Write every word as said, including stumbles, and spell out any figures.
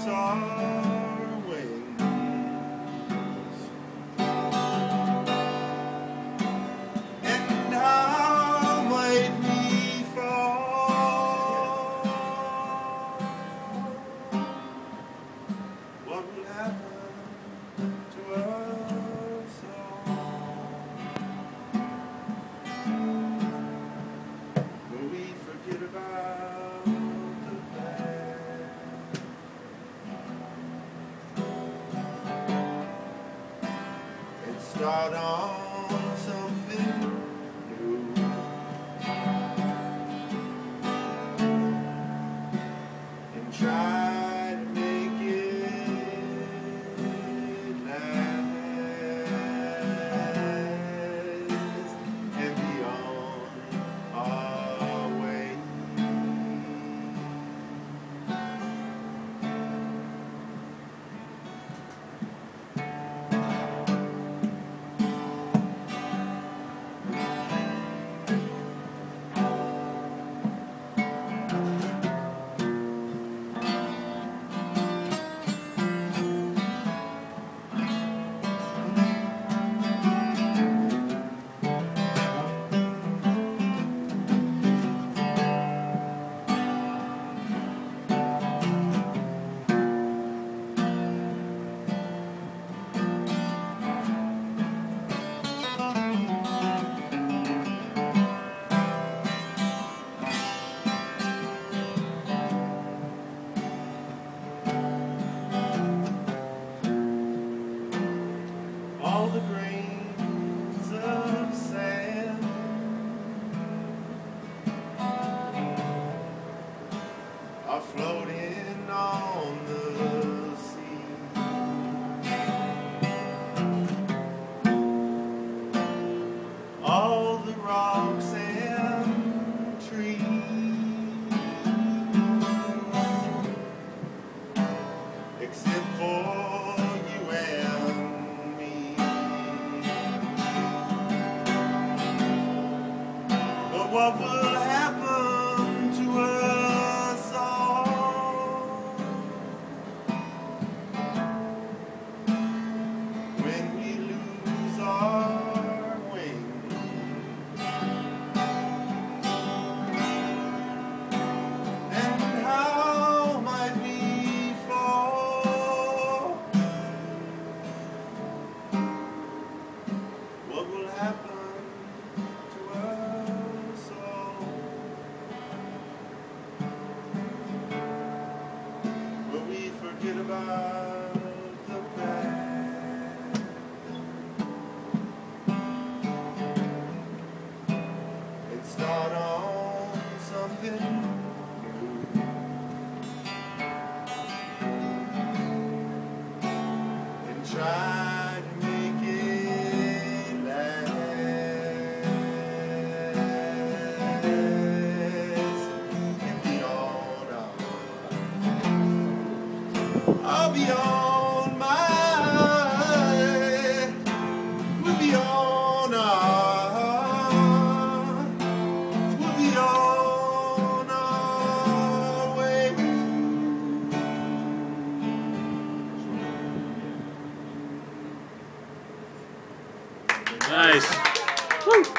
our wings, and how might we fall? What will happen to us all? Will we forget about the past and start on something new? And try to make it last and beyond our way. All the grains of sand are floating on the sea. All the rocks and trees, except for you and me. But what will happen to us all when we lose our wings? And how might we fall? What will happen to us all? Will we forget about the past and start on something new? And try to make it last and beyond our, I'll be on my, we'll be on our, we'll be on our way. Nice. Woo.